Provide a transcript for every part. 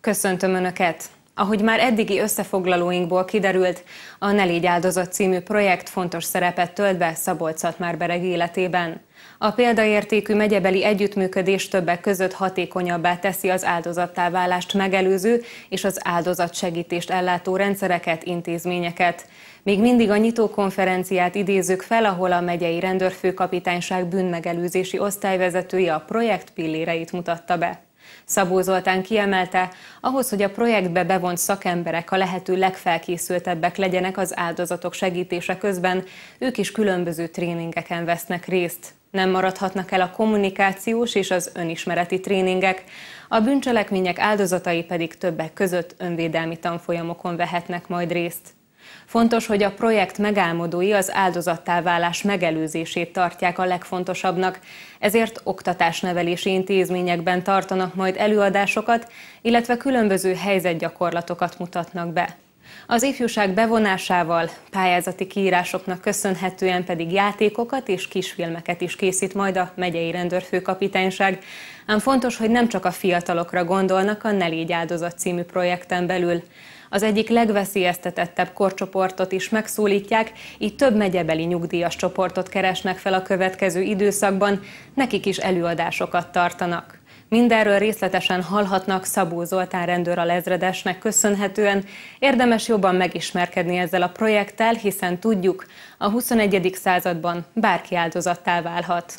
Köszöntöm Önöket! Ahogy már eddigi összefoglalóinkból kiderült, a Ne légy áldozat című projekt fontos szerepet tölt be Szabolcs-Szatmár-Bereg életében. A példaértékű megyebeli együttműködés többek között hatékonyabbá teszi az áldozattá válást megelőző és az áldozatsegítést ellátó rendszereket, intézményeket. Még mindig a nyitókonferenciát idézzük fel, ahol a megyei rendőrfőkapitányság bűnmegelőzési osztályvezetője a projekt pilléreit mutatta be. Szabó Zoltán kiemelte, ahhoz, hogy a projektbe bevont szakemberek a lehető legfelkészültebbek legyenek az áldozatok segítése közben, ők is különböző tréningeken vesznek részt. Nem maradhatnak el a kommunikációs és az önismereti tréningek, a bűncselekmények áldozatai pedig többek között önvédelmi tanfolyamokon vehetnek majd részt. Fontos, hogy a projekt megálmodói az áldozattá válás megelőzését tartják a legfontosabbnak, ezért oktatásnevelési intézményekben tartanak majd előadásokat, illetve különböző helyzetgyakorlatokat mutatnak be. Az ifjúság bevonásával, pályázati kiírásoknak köszönhetően pedig játékokat és kisfilmeket is készít majd a megyei rendőrfőkapitányság, ám fontos, hogy nem csak a fiatalokra gondolnak a Ne légy áldozat című projekten belül. Az egyik legveszélyeztetettebb korcsoportot is megszólítják, így több megyebeli nyugdíjas csoportot keresnek fel a következő időszakban, nekik is előadásokat tartanak. Mindenről részletesen hallhatnak Szabó Zoltán rendőralezredesnek köszönhetően. Érdemes jobban megismerkedni ezzel a projekttel, hiszen tudjuk, a 21. században bárki áldozattá válhat.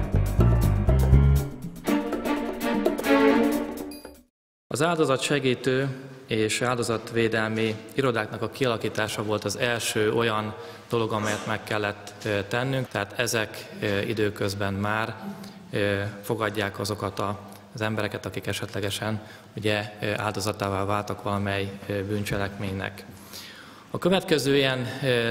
Az áldozatsegítő és áldozatvédelmi irodáknak a kialakítása volt az első olyan dolog, amelyet meg kellett tennünk, tehát ezek időközben már fogadják azokat az embereket, akik esetlegesen ugye áldozatává váltak valamely bűncselekménynek. A következő ilyen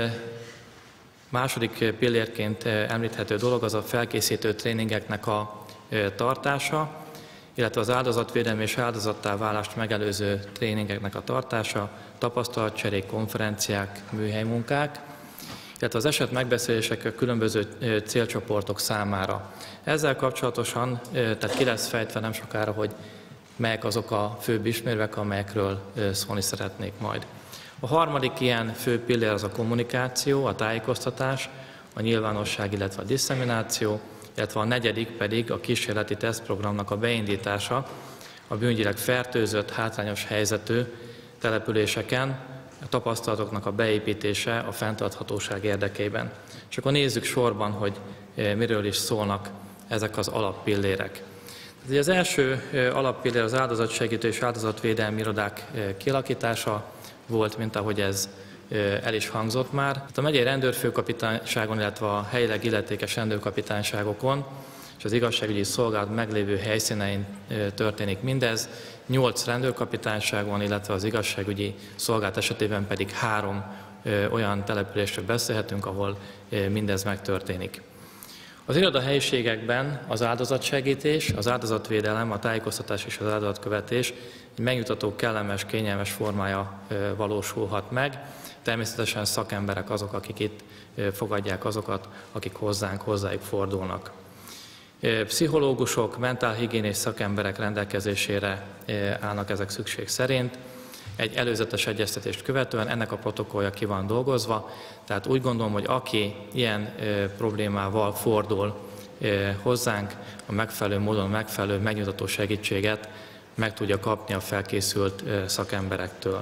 második pillérként említhető dolog az a felkészítő tréningeknek a tartása, illetve az áldozatvédelmi és áldozattá válást megelőző tréningeknek a tartása, tapasztalatcserék, konferenciák, műhelymunkák, illetve az eset megbeszélések a különböző célcsoportok számára. Ezzel kapcsolatosan, tehát ki lesz fejtve nem sokára, hogy melyek azok a főbb ismérvek, amelyekről szólni szeretnék majd. A harmadik ilyen fő pillér az a kommunikáció, a tájékoztatás, a nyilvánosság, illetve a disszemináció, illetve a negyedik pedig a kísérleti tesztprogramnak a beindítása a bűnügyileg fertőzött, hátrányos helyzetű településeken, a tapasztalatoknak a beépítése a fenntarthatóság érdekében. És akkor nézzük sorban, hogy miről is szólnak ezek az alappillérek. Az első alappillér az áldozatsegítő és áldozatvédelmi irodák kialakítása volt, mint ahogy ez el is hangzott már. A megyei rendőrfőkapitányságon, illetve a helyileg illetékes rendőrkapitányságokon és az igazságügyi szolgálat meglévő helyszínein történik mindez. 8 rendőrkapitányságon, illetve az igazságügyi szolgálat esetében pedig 3 olyan településről beszélhetünk, ahol mindez megtörténik. Az irodahelyiségekben az áldozatsegítés, az áldozatvédelem, a tájékoztatás és az áldozatkövetés egy megnyugtató, kellemes, kényelmes formája valósulhat meg. Természetesen szakemberek azok, akik itt fogadják azokat, akik hozzájuk fordulnak. Pszichológusok, mentálhigiénés szakemberek rendelkezésére állnak ezek szükség szerint. Egy előzetes egyeztetést követően ennek a protokollja ki van dolgozva, tehát úgy gondolom, hogy aki ilyen problémával fordul hozzánk, a megfelelő módon, megfelelő megnyugtató segítséget meg tudja kapni a felkészült szakemberektől.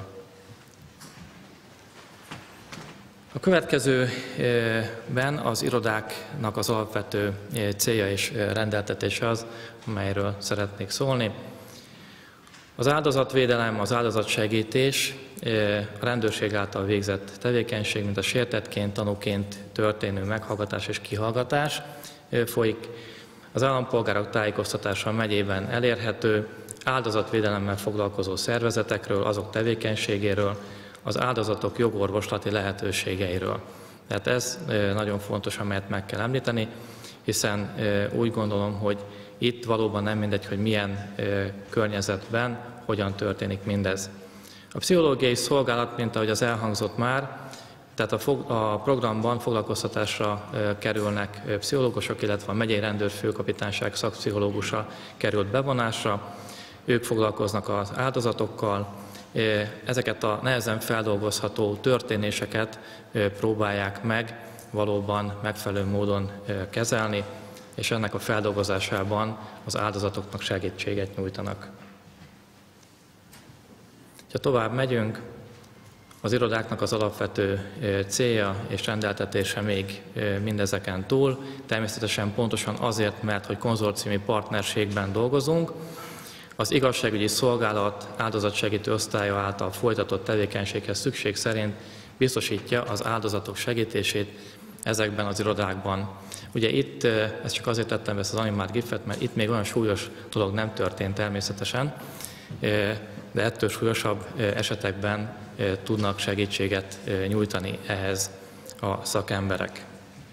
A következőben az irodáknak az alapvető célja és rendeltetése az, amelyről szeretnék szólni. Az áldozatvédelem, az áldozatsegítés, a rendőrség által végzett tevékenység, mint a sértettként, tanúként történő meghallgatás és kihallgatás folyik. Az állampolgárok tájékoztatása a megyében elérhető, áldozatvédelemmel foglalkozó szervezetekről, azok tevékenységéről, az áldozatok jogorvoslati lehetőségeiről. Tehát ez nagyon fontos, amelyet meg kell említeni, hiszen úgy gondolom, hogy itt valóban nem mindegy, hogy milyen környezetben, hogyan történik mindez. A pszichológiai szolgálat, mint ahogy az elhangzott már, tehát a programban foglalkoztatásra kerülnek pszichológusok, illetve a megyei rendőrfőkapitányság szakpszichológusa került bevonásra. ők foglalkoznak az áldozatokkal, ezeket a nehezen feldolgozható történéseket próbálják meg valóban megfelelő módon kezelni, és ennek a feldolgozásában az áldozatoknak segítséget nyújtanak. Ha tovább megyünk, az irodáknak az alapvető célja és rendeltetése még mindezeken túl, természetesen pontosan azért, mert hogy konzorciumi partnerségben dolgozunk, az igazságügyi szolgálat áldozatsegítő osztálya által folytatott tevékenységhez szükség szerint biztosítja az áldozatok segítését ezekben az irodákban. Ugye itt, ezt csak azért tettem ezt az animált gifet, mert itt még olyan súlyos dolog nem történt természetesen, de ettől súlyosabb esetekben tudnak segítséget nyújtani ehhez a szakemberek.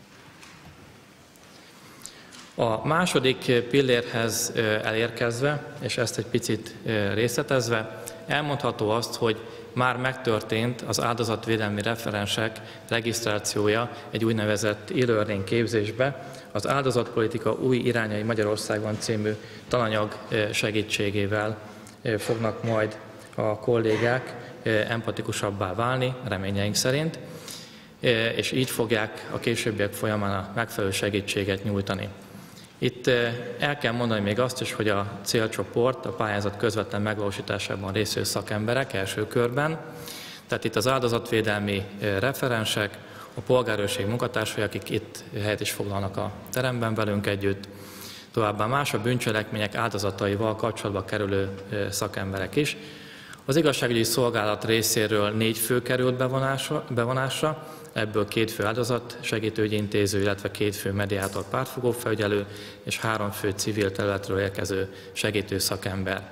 A második pillérhez elérkezve, és ezt egy picit részletezve, elmondható azt, hogy már megtörtént az áldozatvédelmi referensek regisztrációja egy úgynevezett e-learning képzésbe, az Áldozatpolitika új irányai Magyarországon című tananyag segítségével fognak majd a kollégák empatikusabbá válni, reményeink szerint, és így fogják a későbbiek folyamán a megfelelő segítséget nyújtani. Itt el kell mondani még azt is, hogy a célcsoport a pályázat közvetlen megvalósításában résztvevő szakemberek első körben, tehát itt az áldozatvédelmi referensek, a polgárőrség munkatársai, akik itt helyet is foglalnak a teremben velünk együtt, továbbá más a bűncselekmények áldozataival kapcsolatba kerülő szakemberek is. Az igazságügyi szolgálat részéről 4 fő került bevonásra, ebből 2 fő áldozat segítőügyi intéző, illetve 2 fő mediátor pártfogó felügyelő és 3 fő civil területről érkező segítő szakember.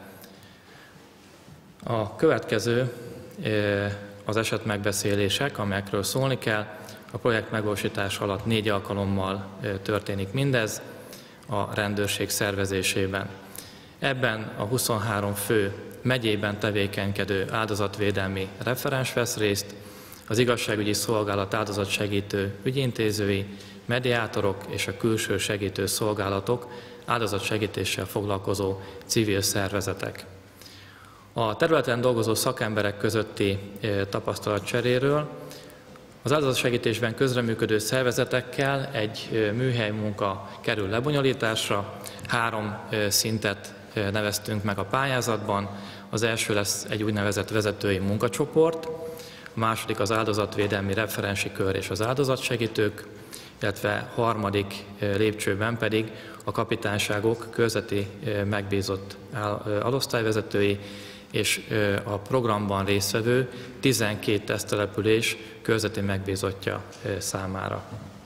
A következő az esetmegbeszélések, amelyekről szólni kell. A projekt megvalósítás alatt 4 alkalommal történik mindez a rendőrség szervezésében. Ebben a 23 fő megyében tevékenykedő áldozatvédelmi referens vesz részt, az igazságügyi szolgálat áldozatsegítő ügyintézői, mediátorok és a külső segítő szolgálatok áldozatsegítéssel foglalkozó civil szervezetek. A területen dolgozó szakemberek közötti tapasztalatcseréről az áldozatsegítésben közreműködő szervezetekkel egy műhely munka kerül lebonyolításra. 3 szintet neveztünk meg a pályázatban. Az első lesz egy úgynevezett vezetői munkacsoport, a második az áldozatvédelmi referensi kör és az áldozatsegítők, illetve harmadik lépcsőben pedig a kapitányságok körzeti megbízott alosztályvezetői és a programban résztvevő 12 teszttelepülés körzeti megbízottja számára.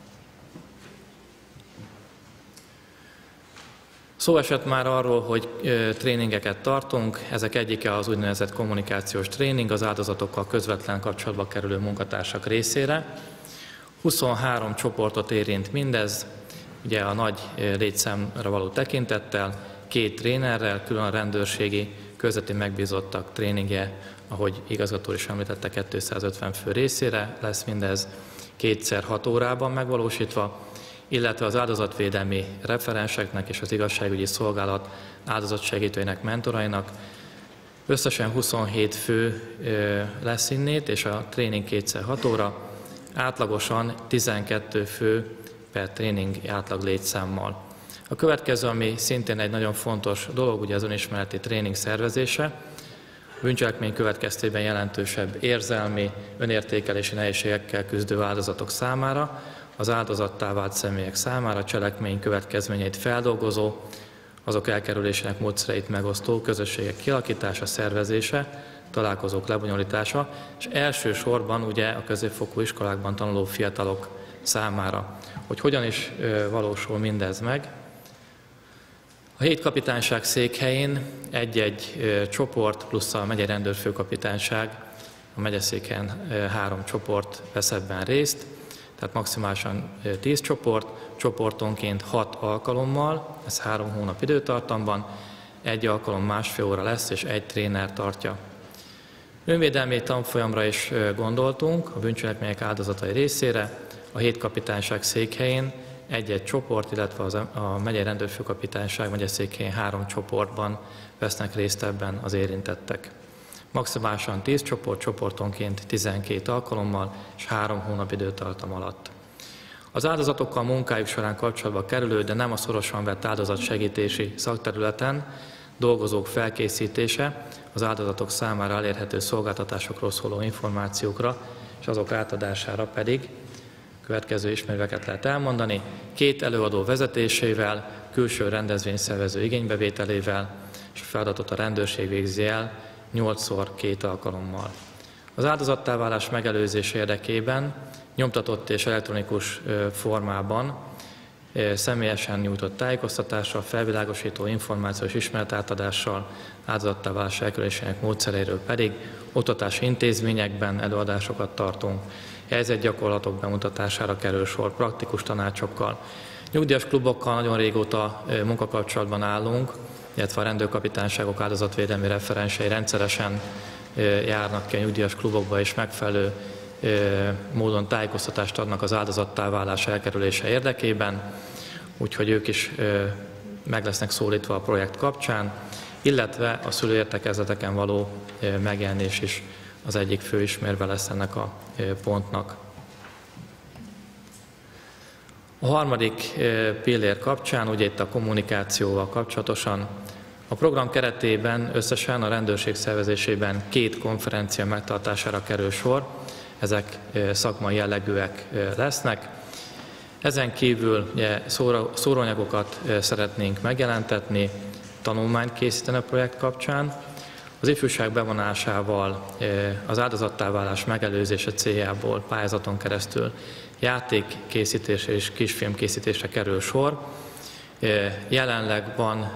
Szó esett már arról, hogy tréningeket tartunk, ezek egyike az úgynevezett kommunikációs tréning, az áldozatokkal közvetlen kapcsolatba kerülő munkatársak részére. 23 csoportot érint mindez, ugye a nagy létszámra való tekintettel, 2 trénerrel, külön a rendőrségi körzeti megbízottak tréningje, ahogy igazgató is említette, 250 fő részére lesz mindez 2x6 órában megvalósítva, illetve az áldozatvédelmi referenseknek és az igazságügyi szolgálat áldozatsegítőinek, mentorainak. Összesen 27 fő lesz innét, és a tréning 2x6 óra, átlagosan 12 fő per tréning átlag létszámmal. A következő, ami szintén egy nagyon fontos dolog, ugye az önismereti tréning szervezése, bűncselekmény következtében jelentősebb érzelmi, önértékelési nehézségekkel küzdő áldozatok számára, az áldozattá vált személyek számára cselekmény következményeit feldolgozó, azok elkerülésének módszereit megosztó közösségek kialakítása, szervezése, találkozók lebonyolítása, és elsősorban ugye a középfokú iskolákban tanuló fiatalok számára. Hogy hogyan is valósul mindez meg? A 7 kapitányság székhelyén egy-egy csoport plusz a megyei rendőrfőkapitányság, a megyeszéken 3 csoport vesz ebben részt, tehát maximálisan 10 csoport, csoportonként 6 alkalommal, ez 3 hónap időtartamban, 1 alkalom 1,5 óra lesz, és 1 tréner tartja. Önvédelmi tanfolyamra is gondoltunk a bűncselekmények áldozatai részére, a 7 kapitányság székhelyén egy-egy csoport, illetve a megyei rendőrfőkapitányság megyeszékhelyén 3 csoportban vesznek részt ebben az érintettek. Maximálisan 10 csoport, csoportonként 12 alkalommal és 3 hónap időtartam alatt. Az áldozatokkal munkájuk során kapcsolatba kerülő, de nem a szorosan vett áldozatsegítési szakterületen dolgozók felkészítése, az áldozatok számára elérhető szolgáltatásokról szóló információkra és azok átadására pedig következő ismérveket lehet elmondani: 2 előadó vezetésével, külső rendezvényszervező igénybevételével, és a feladatot a rendőrség végzi el 8-szor 2 alkalommal. Az áldozattá válás megelőzése érdekében nyomtatott és elektronikus formában személyesen nyújtott tájékoztatással, felvilágosító információs ismeretátadással, áldozattá válás elkerülésének módszeréről pedig oktatási intézményekben előadásokat tartunk, helyzetgyakorlatok bemutatására kerül sor, praktikus tanácsokkal. Nyugdíjas klubokkal nagyon régóta munkakapcsolatban állunk, illetve a rendőrkapitányságok áldozatvédelmi referensei rendszeresen járnak ki a nyugdíjas klubokba, és megfelelő módon tájékoztatást adnak az áldozattá válás elkerülése érdekében, úgyhogy ők is meg lesznek szólítva a projekt kapcsán, illetve a szülőértekezleteken való megjelenés is az egyik fő ismérve lesz ennek a pontnak. A harmadik pillér kapcsán, ugye itt a kommunikációval kapcsolatosan, a program keretében összesen a rendőrség szervezésében 2 konferencia megtartására kerül sor, ezek szakmai jellegűek lesznek. Ezen kívül ugye, szóróanyagokat szeretnénk megjelentetni, tanulmányt készíteni a projekt kapcsán. Az ifjúság bevonásával az áldozattá válás megelőzése céljából pályázaton keresztül játékkészítésre és kisfilmkészítésre kerül sor. Jelenleg van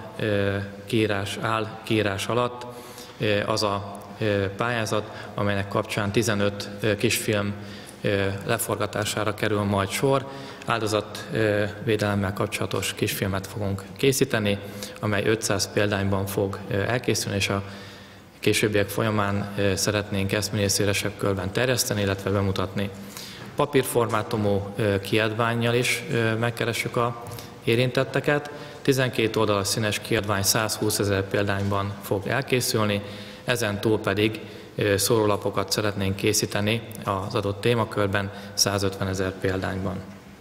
kiírás alatt az a pályázat, amelynek kapcsán 15 kisfilm leforgatására kerül majd sor. Áldozatvédelemmel kapcsolatos kisfilmet fogunk készíteni, amely 500 példányban fog elkészülni, és a későbbiek folyamán szeretnénk ezt minél szélesebb körben terjeszteni, illetve bemutatni. Papírformátumú kiadvánnyal is megkeressük a érintetteket. 12 oldalas színes kiadvány 120 000 példányban fog elkészülni, ezen túl pedig szórólapokat szeretnénk készíteni az adott témakörben 150 000 példányban.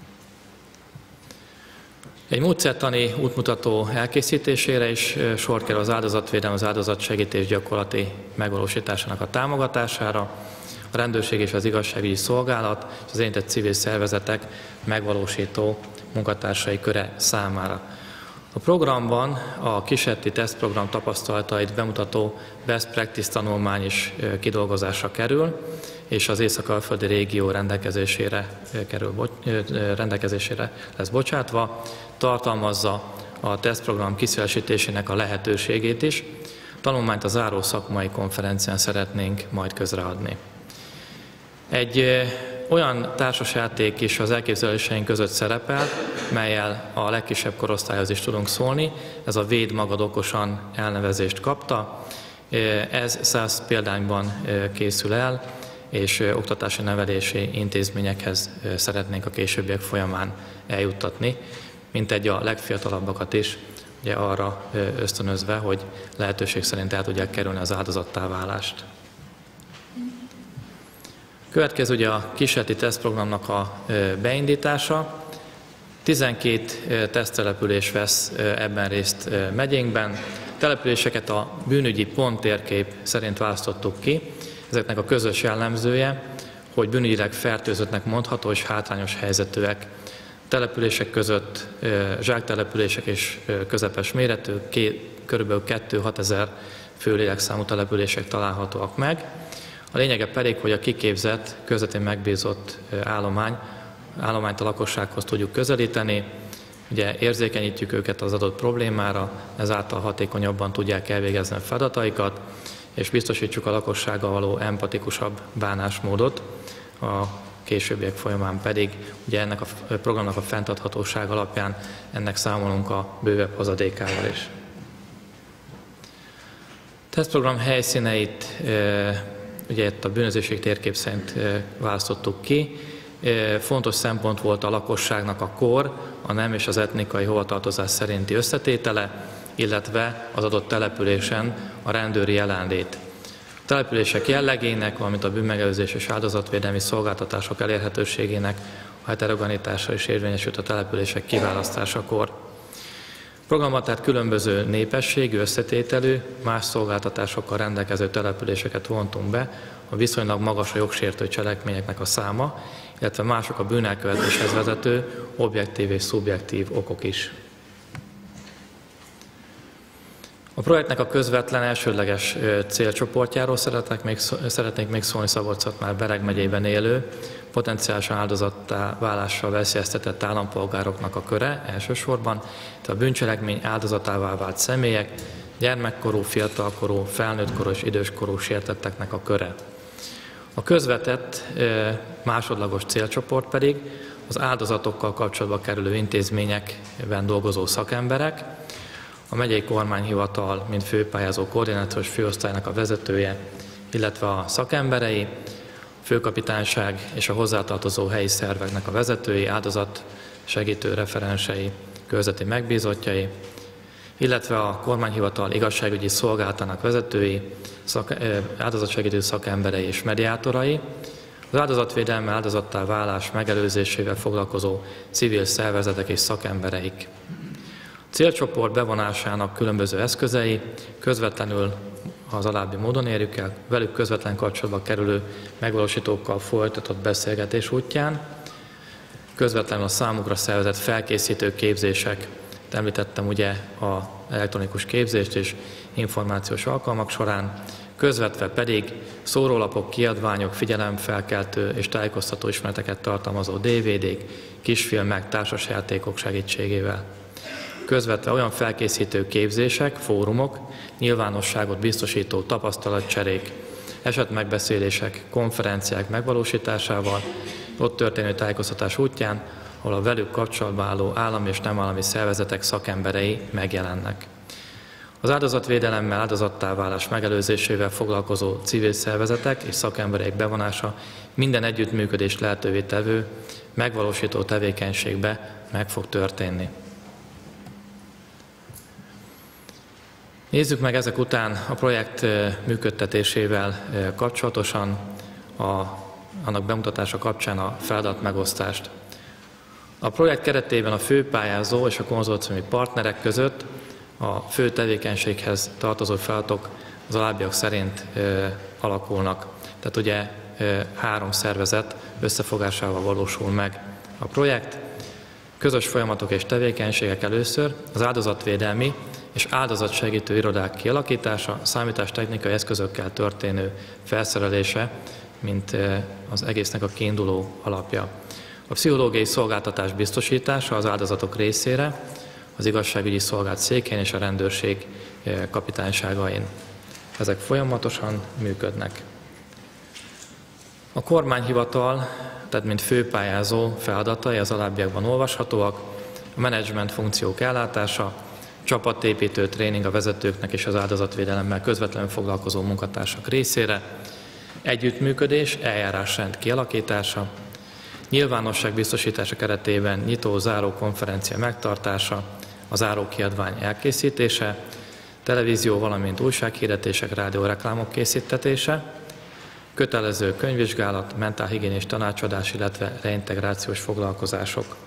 Egy módszertani útmutató elkészítésére is sor kerül az áldozatvédelem, az áldozatsegítés gyakorlati megvalósításának a támogatására, a rendőrség és az igazságügyi szolgálat és az érintett civil szervezetek megvalósító munkatársai köre számára. A programban a kísérleti tesztprogram tapasztalatait bemutató best practice tanulmány is kidolgozásra kerül, és az észak-alföldi régió rendelkezésére lesz bocsátva, tartalmazza a tesztprogram kiszélesítésének a lehetőségét is. Tanulmányt a záró szakmai konferencián szeretnénk majd közreadni. Egy olyan társasjáték is az elképzeléseink között szerepel, mellyel a legkisebb korosztályhoz is tudunk szólni. Ez a Védd magad okosan elnevezést kapta. Ez 100 példányban készül el, és oktatási nevelési intézményekhez szeretnénk a későbbiek folyamán eljuttatni, mintegy a legfiatalabbakat is, ugye arra ösztönözve, hogy lehetőség szerint el tudják kerülni az áldozattá válást. Következő ugye a kísérleti tesztprogramnak a beindítása. 12 teszttelepülés vesz ebben részt megyénkben. Településeket a bűnügyi ponttérkép szerint választottuk ki. Ezeknek a közös jellemzője, hogy bűnügyileg fertőzöttnek mondható és hátrányos helyzetűek. Települések között zsáktelepülések és közepes méretű, kb. 2-6 ezer fő lélekszámú települések találhatóak meg. A lényege pedig, hogy a kiképzett, közvetlen megbízott állományt a lakossághoz tudjuk közelíteni, ugye érzékenyítjük őket az adott problémára, ezáltal hatékonyabban tudják elvégezni a feladataikat, és biztosítsuk a lakossággal való empatikusabb bánásmódot, a későbbiek folyamán pedig ugye ennek a programnak a fenntarthatóság alapján ennek számolunk a bővebb hozadékával is. A tesztprogram helyszíneit ugye itt a bűnözőség térkép szerint választottuk ki. fontos szempont volt a lakosságnak a kor, a nem és az etnikai hovatartozás szerinti összetétele, illetve az adott településen a rendőri jelenlét. A települések jellegének, valamint a bűnmegelőzés és áldozatvédelmi szolgáltatások elérhetőségének a heterogenitása is érvényesült a települések kiválasztásakor. A programban tehát különböző népességű, összetételű, más szolgáltatásokkal rendelkező településeket vontunk be, a viszonylag magas a jogsértő cselekményeknek a száma, illetve mások a bűnelkövetéshez vezető objektív és szubjektív okok is. A projektnek a közvetlen elsődleges célcsoportjáról szeretnék még szólni Szabolcs-Szatmár-Bereg megyében élő, potenciálisan áldozattá válással veszélyeztetett állampolgároknak a köre elsősorban, tehát a bűncselekmény áldozatává vált személyek, gyermekkorú, fiatalkorú, felnőttkorú és időskorú sértetteknek a köre. A közvetett másodlagos célcsoport pedig az áldozatokkal kapcsolatba kerülő intézményekben dolgozó szakemberek, a megyei kormányhivatal, mint főpályázó koordinációs főosztálynak a vezetője, illetve a szakemberei, a főkapitányság és a hozzátartozó helyi szerveknek a vezetői, áldozat segítő referensei, körzeti megbízottjai, illetve a kormányhivatal igazságügyi szolgálatának vezetői, áldozatsegítő szakemberei és mediátorai, az áldozatvédelme áldozattá válás megelőzésével foglalkozó civil szervezetek és szakembereik. A célcsoport bevonásának különböző eszközei közvetlenül az alábbi módon érjük el, velük közvetlen kapcsolatba kerülő megvalósítókkal folytatott beszélgetés útján, közvetlenül a számukra szervezett felkészítő képzések, említettem ugye az elektronikus képzést és információs alkalmak során, közvetve pedig szórólapok, kiadványok, figyelemfelkeltő és tájékoztató ismereteket tartalmazó DVD-k, kisfilmek, társasjátékok segítségével. Közvetve olyan felkészítő képzések, fórumok, nyilvánosságot biztosító tapasztalatcserék, esetmegbeszélések, konferenciák megvalósításával, ott történő tájékoztatás útján, ahol a velük kapcsolatban álló állami és nem állami szervezetek szakemberei megjelennek. Az áldozatvédelemmel, áldozattá válás megelőzésével foglalkozó civil szervezetek és szakemberek bevonása minden együttműködést lehetővé tevő, megvalósító tevékenységbe meg fog történni. Nézzük meg ezek után a projekt működtetésével kapcsolatosan, annak bemutatása kapcsán a feladatmegosztást. A projekt keretében a főpályázó és a konzorciumi partnerek között a fő tevékenységhez tartozó feladatok az alábbiak szerint alakulnak. Tehát ugye 3 szervezet összefogásával valósul meg a projekt. Közös folyamatok és tevékenységek először az áldozatvédelmi és áldozatsegítő irodák kialakítása, számítástechnikai eszközökkel történő felszerelése, mint az egésznek a kiinduló alapja. A pszichológiai szolgáltatás biztosítása az áldozatok részére, az igazságügyi szolgálat székén és a rendőrség kapitányságain. Ezek folyamatosan működnek. A kormányhivatal, tehát mint főpályázó feladatai az alábbiakban olvashatóak, a menedzsment funkciók ellátása, csapatépítő tréning a vezetőknek és az áldozatvédelemmel közvetlenül foglalkozó munkatársak részére, együttműködés, eljárásrend kialakítása, nyilvánosság biztosítása keretében nyitó-záró konferencia megtartása, a zárókiadvány elkészítése, televízió, valamint újsághirdetések, rádióreklámok készítetése, kötelező könyvvizsgálat, mentálhigiénés tanácsadás, illetve reintegrációs foglalkozások.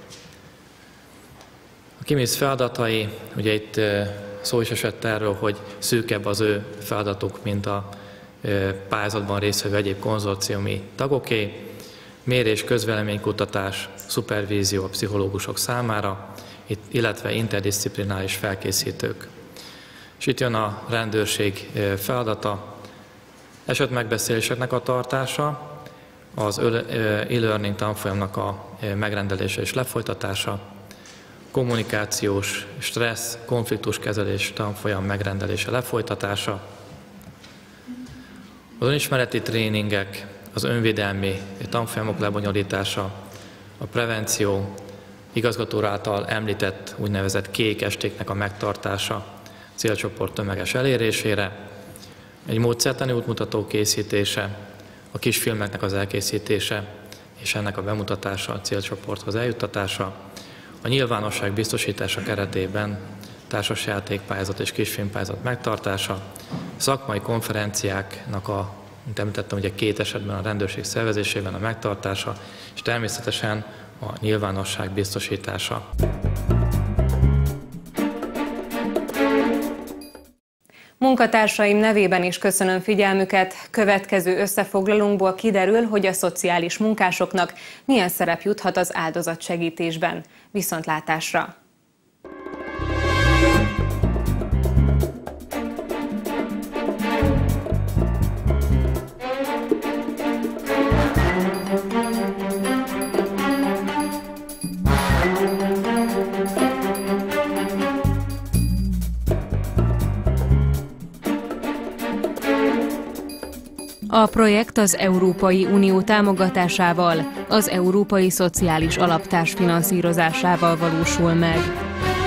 A KIMISZ feladatai, ugye itt szó is esett erről, hogy szűkebb az ő feladatuk, mint a pályázatban résztvevő egyéb konzorciumi tagoké, mérés, közvéleménykutatás, szupervízió a pszichológusok számára, illetve interdisziplináris felkészítők. És itt jön a rendőrség feladata, esetmegbeszéléseknek a tartása, az e-learning tanfolyamnak a megrendelése és lefolytatása, kommunikációs, stressz, konfliktuskezelés tanfolyam megrendelése, lefolytatása, az önismereti tréningek, az önvédelmi tanfolyamok lebonyolítása, a prevenció, igazgató által említett úgynevezett kék estéknek a megtartása célcsoport tömeges elérésére, egy módszertani útmutató készítése, a kisfilmeknek az elkészítése, és ennek a bemutatása, a célcsoporthoz eljuttatása, a nyilvánosság biztosítása keretében társasjátékpályázat és kisfilmpályázat megtartása, szakmai konferenciáknak mint említettem, ugye 2 esetben a rendőrség szervezésében a megtartása, és természetesen a nyilvánosság biztosítása. Munkatársaim nevében is köszönöm figyelmüket. Következő összefoglalónkból kiderül, hogy a szociális munkásoknak milyen szerep juthat az áldozatsegítésben. Viszontlátásra! A projekt az Európai Unió támogatásával, az Európai Szociális Alap társfinanszírozásával valósul meg.